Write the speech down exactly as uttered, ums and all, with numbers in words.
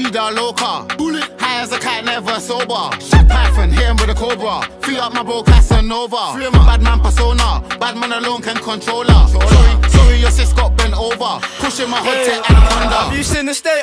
vida loca. High as a cat, never sober. Python, hit him with a cobra. Free up my bro Casanova. Bad man persona, bad man alone can control her. Sorry, sorry, your sis got bent over. Pushing my hot tech anaconda. Have you seen the state